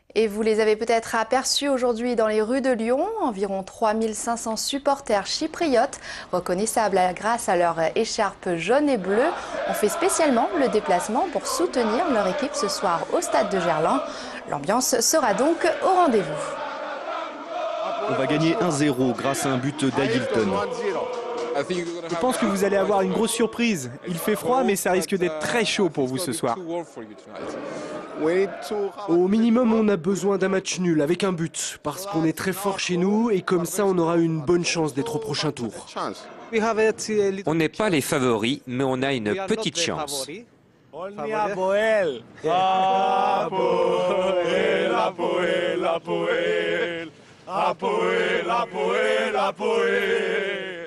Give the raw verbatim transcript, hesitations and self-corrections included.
Et vous les avez peut-être aperçus aujourd'hui dans les rues de Lyon, environ trois mille cinq cents supporters chypriotes, reconnaissables grâce à leur écharpe jaune et bleue, ont fait spécialement le déplacement pour soutenir leur équipe ce soir au stade de Gerland. L'ambiance sera donc au rendez-vous. On va gagner un zéro grâce à un but d'Ailton. Je pense que vous allez avoir une grosse surprise. Il fait froid, mais ça risque d'être très chaud pour vous ce soir. Au minimum, on a besoin d'un match nul avec un but, parce qu'on est très fort chez nous et comme ça, on aura une bonne chance d'être au prochain tour. On n'est pas les favoris, mais on a une petite chance. Apoel, Apoel, Apoel, Apoel, Apoel, Apoel.